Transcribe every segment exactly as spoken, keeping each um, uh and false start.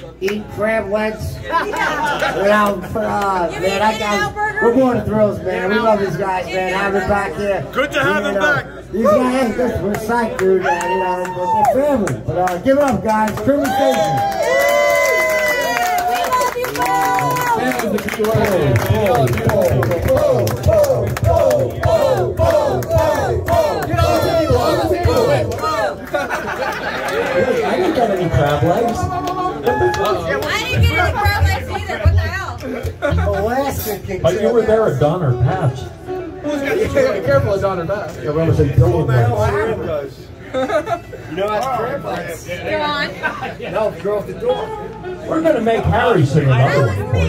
eat crab legs. You know, uh, man, I got, we're born to thrills, man. We love these guys, man. Have them back here. Good to have them back. These guys, we're psyched, dude, man. You know, they're family. But uh, give it up, guys. Creamery Station. I didn't get any crab legs. I didn't get any crab legs either. What the hell? Alaska. But you were there at Donner Patch. Be careful, it's on her back. You're going to say Dylan. You know that's crab legs. You're on. No, go off the door. We're going to make Harry sing another one for you.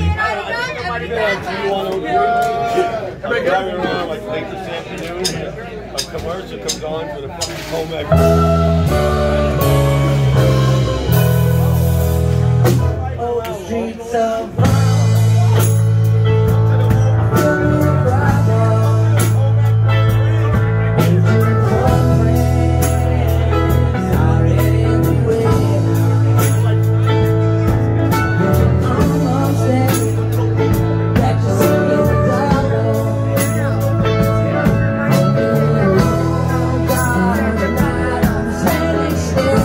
I'm driving around like late this afternoon, a commercial comes on for the fucking home ec. Oh, the streets of Stay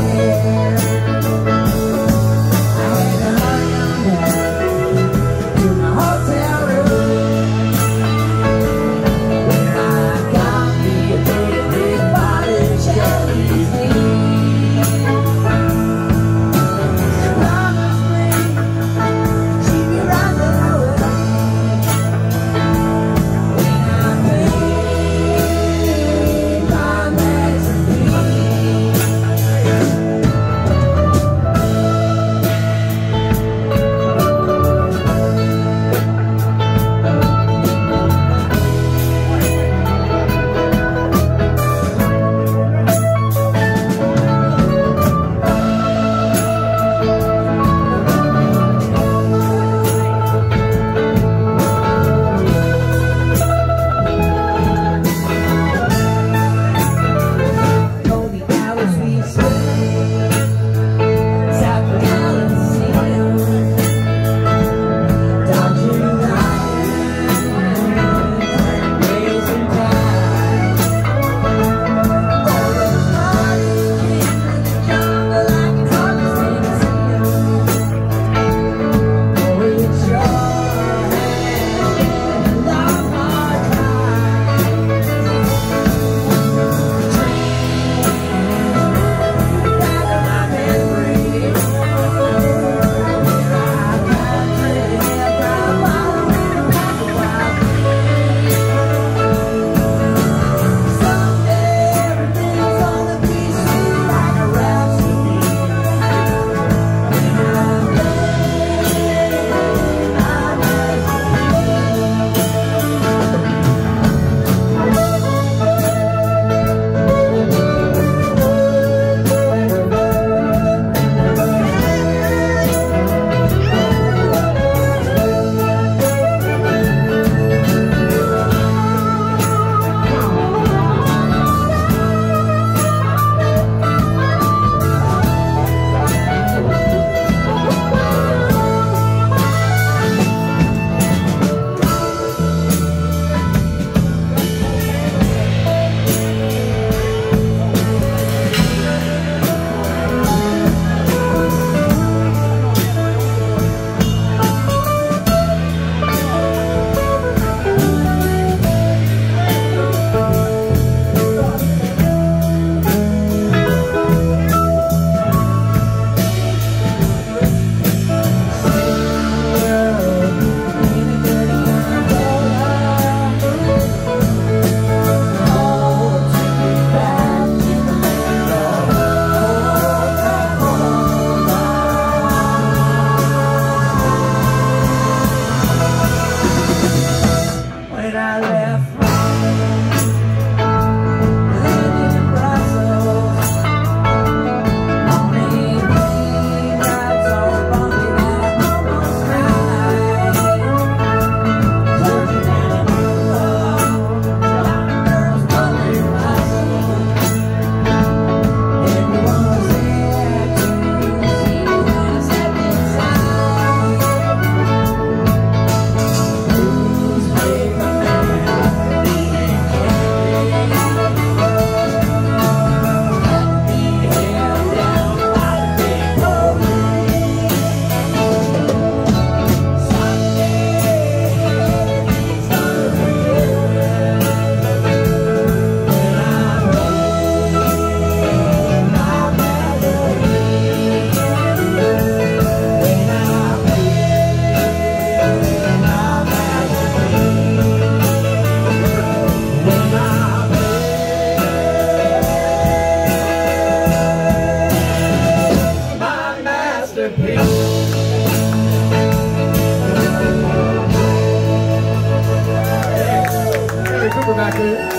Cooper back there.